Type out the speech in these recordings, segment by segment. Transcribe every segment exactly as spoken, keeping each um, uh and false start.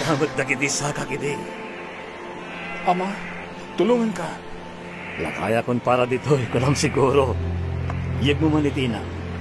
Magdagiti sa kakidi. Ama, tulungan ka. Lakaya kon para dito, ko lang siguro. Iyag mo manitina.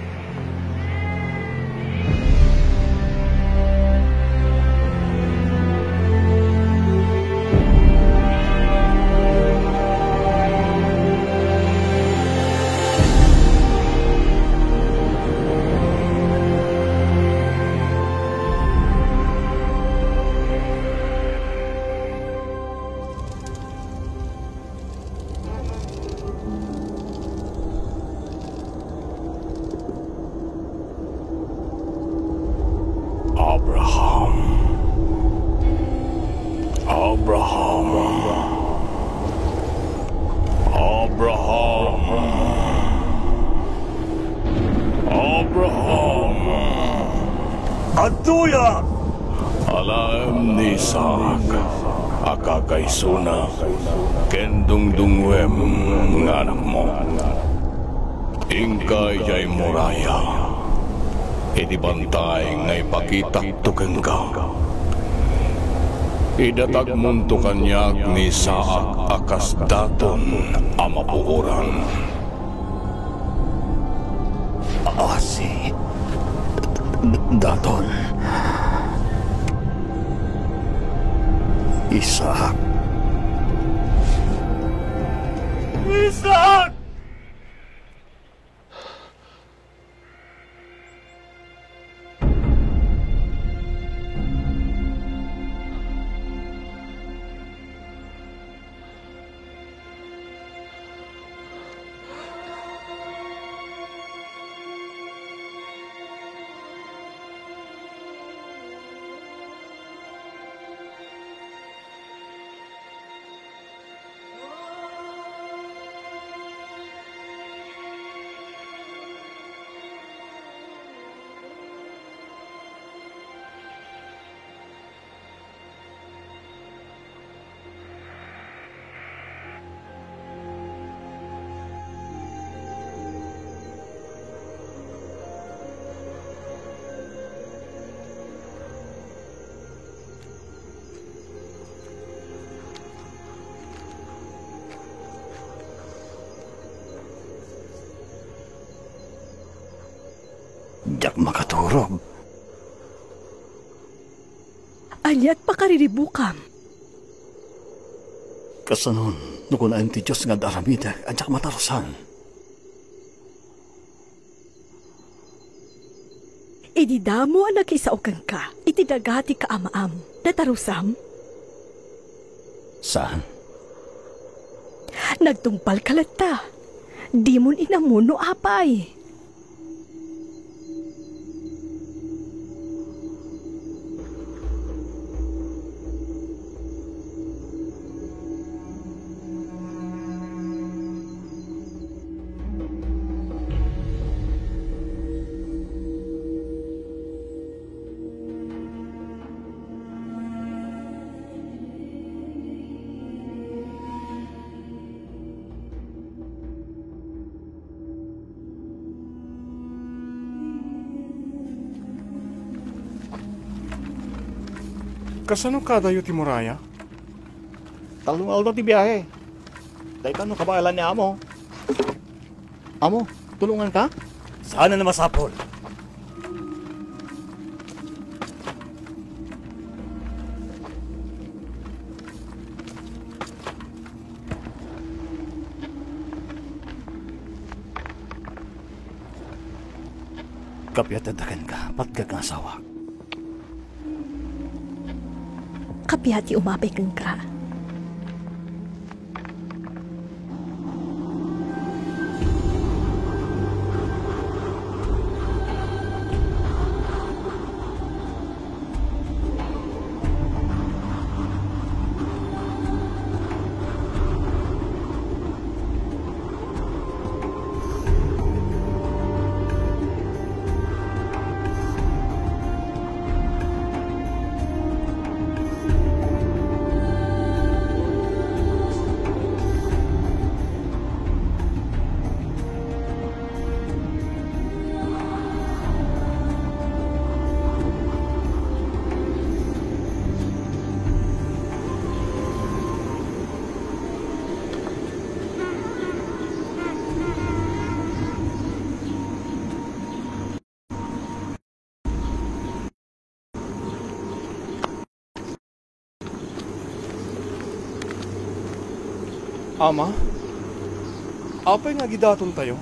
Suna, kendung dungwem ng anak mo. Ingkay jay moraya, iti bantay ngay pakitak tuken ka. Idatag munto kanyak ni Saak akas daton amapuuran. Asi, daton. Isaac. Isaac! Diyak makaturog. Anyat pakariribukam. Kasanon, nukunain ti Diyos nga daramida, anyak matarusan. Ididamo ang nakisaukan ka, itidagati ka amaam, natarusam. Saan? Nagtungpal kalata, di mon inamuno apay. Kasano ka dayo ti Moraya? Talong aldo ti biyahe. Dahil kano kabayalan ni Amo. Amo, tulungan ka? Sana na masapol. Kapyatadakan ka, patgag ang asawa. Kapyati umapay kang ka. Ama? Apay nga gidaton tayo?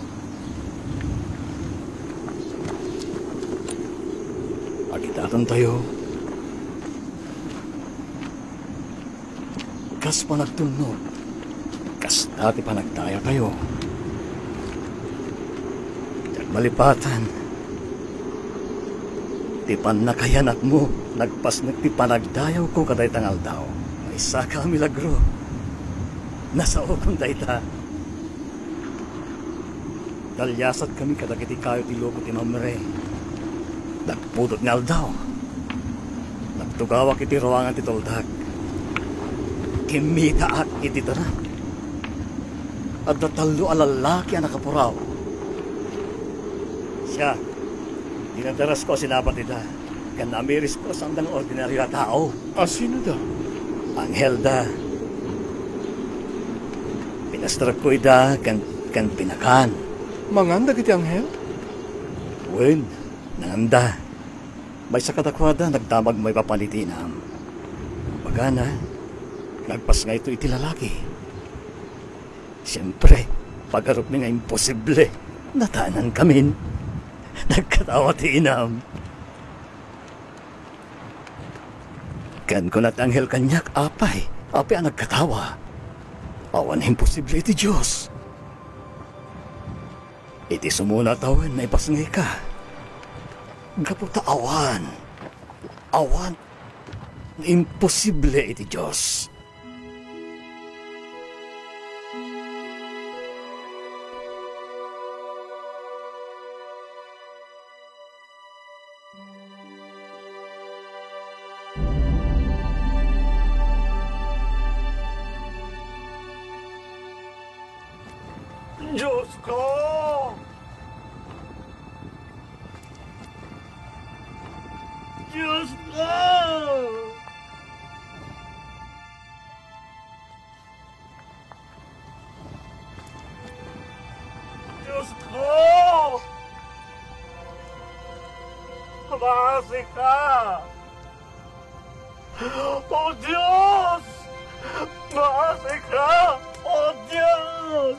Agitaton tayo. Kas pa nagtunog. Kas dati pa nagdaya tayo. Diyan malipatan. Tipan na kayanat mo. Nagpas nagtipan nagdayaw ko kaday tangal daw. May saka milagro. Nasa okong dayta. Dalyasat kami kadagiti kayo ti loko ti mamre. Nagpudot nga daw. Nagtugawak iti ruangan ti toldag. Kimita at iti tanan. At natalo ang lalaki ang nakapuraw. Siya, dinadaras ko sinapat nila. Kan namiris ko sa andang ordinaryo na tao. Ah, sino da? Anghel da. Pinastrak ko ida kan, kan pinakan. Manganda kiti anghel? Wen, nanganda. May sa katakwada, nagdamag may papalitinam. Bagana, nagpas nga ito iti lalaki. Siyempre, pagharap mi nga imposible, natanan kamin. Nagkatawa ti inam. Kan ko nat anghel kanyak, apay, apay ang nagkatawa. Awan imposible iti Diyos. Iti sumuna tawan na ipasngay ka. Gaputa awan. Awan. Imposible iti Diyos. Diyos ko! Diyos ko! Diyos ko! Kumasi ka! O Diyos! Kumasi ka! O Diyos!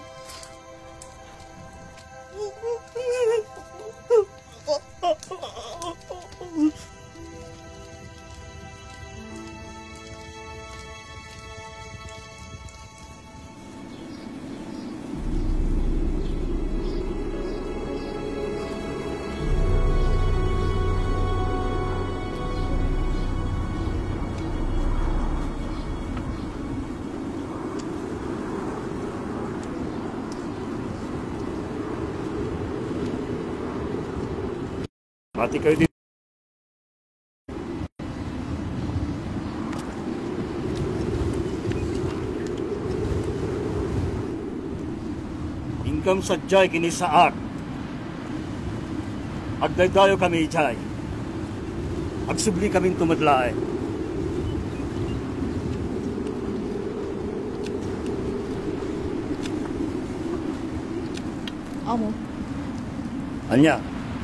Mati kayo dito. Ingkam sadyay kinisaak. Agdaydayo kami ijay. Agsubli kaming tumadlaay. Amo. Anya?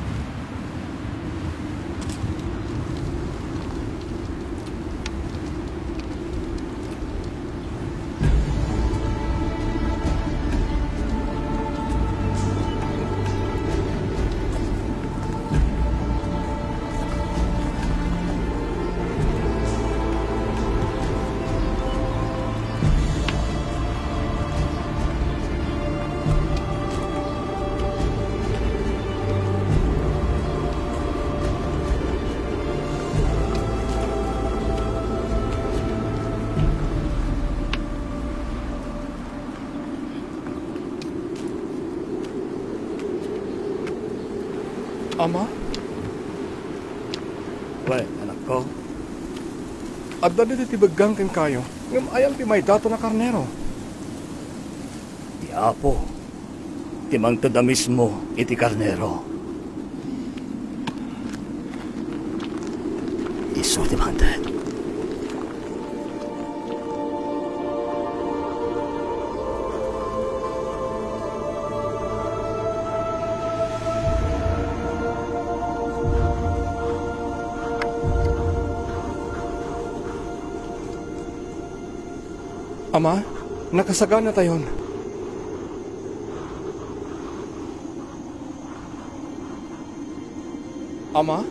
Ama? Well, anak ko. At dali ti baggang ken kayo. Ngam ayam ti may dato na karnero. Ti apo. Timang tada mismo iti karnero. Iso timang tad. Ama, Nakasagana tayon. Ama?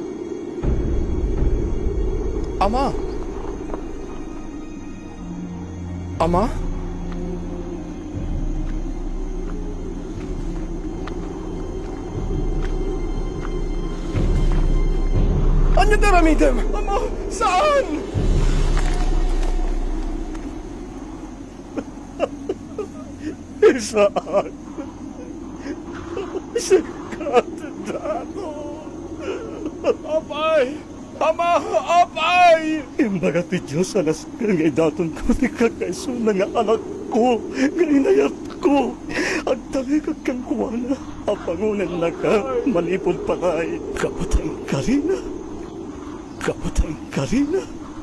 Ama? Ama? Anya daramidem? Ama, saan? Saan? Sa katedano. Apay! Ama, apay! Imbaga ti Diyos alas kang idaton ko ti kakaiso na nga anak ko, nga inayat ko. At talikag kang kuwana, apangunan na ka, malipod patay. Kapatay Karina. Kapatay Karina.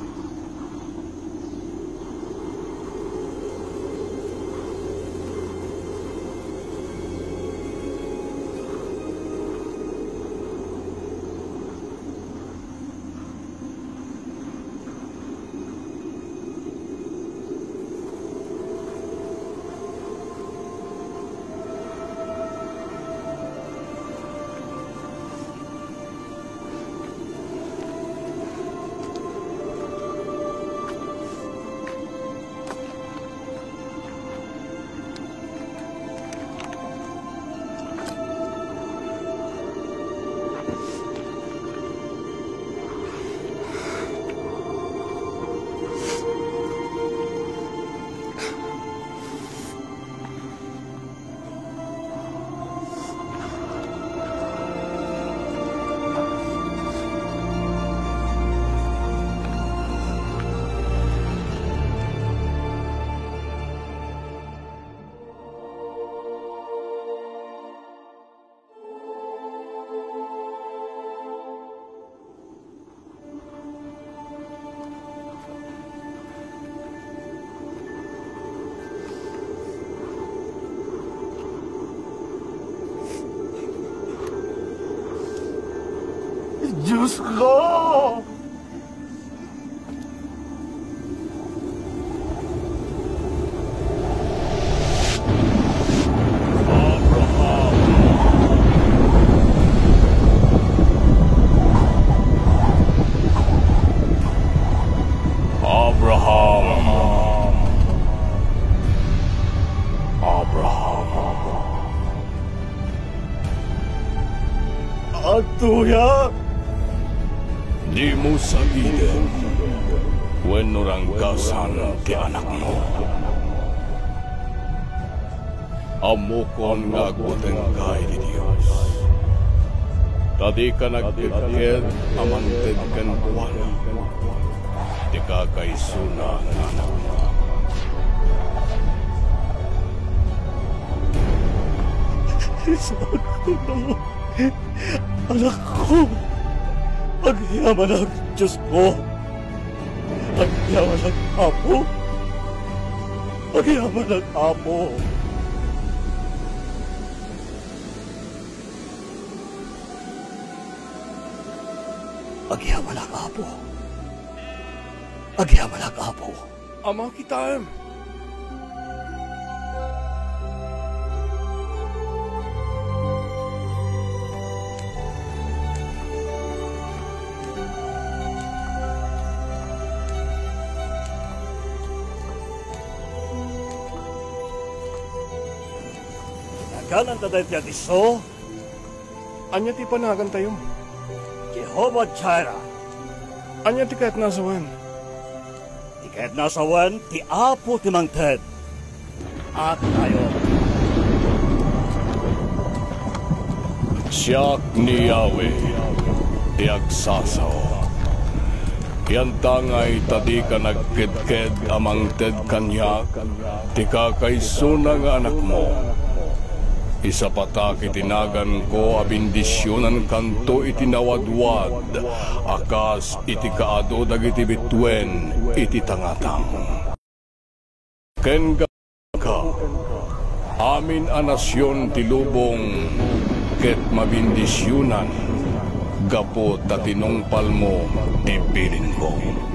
Diyos ko! Abraham. Abraham. Atuya! Di mo sagiden, when nurangkasan ti anak mo. Amo kon nga aguteng kay di Diyos. Tadi ka nagkikid amang tedkan buwana. Di ka kay suna ng anak mo. Isang mo, anak ko! Pagyaman ang Diyos ko. Pagyaman ang Apo. Pagyaman ang Apo. Pagyaman ang Apo. Pagyaman ang Apo. Ama kita. Kanan taday ti adiso, Anya ti panagan tayo. Jehovah Jireh, Anya ti kahit nasawan. ti kahit nasawan, ti Apo ti mangted. At tayo. Siyak ni Yahweh, ti agsasaw. Yan tangay tadi ka nagkedked amang ted kanya, ti kakaysuna nga anak mo. Isa pata kitinagan ko abindisyonan kanto itinawadwad, akas iti kaado dagiti bitwen iti tangatang. Ken ka, amin a nasyon ti lubong, ket mabindisyonan, gapo tatinongpal mo ti bilin ko.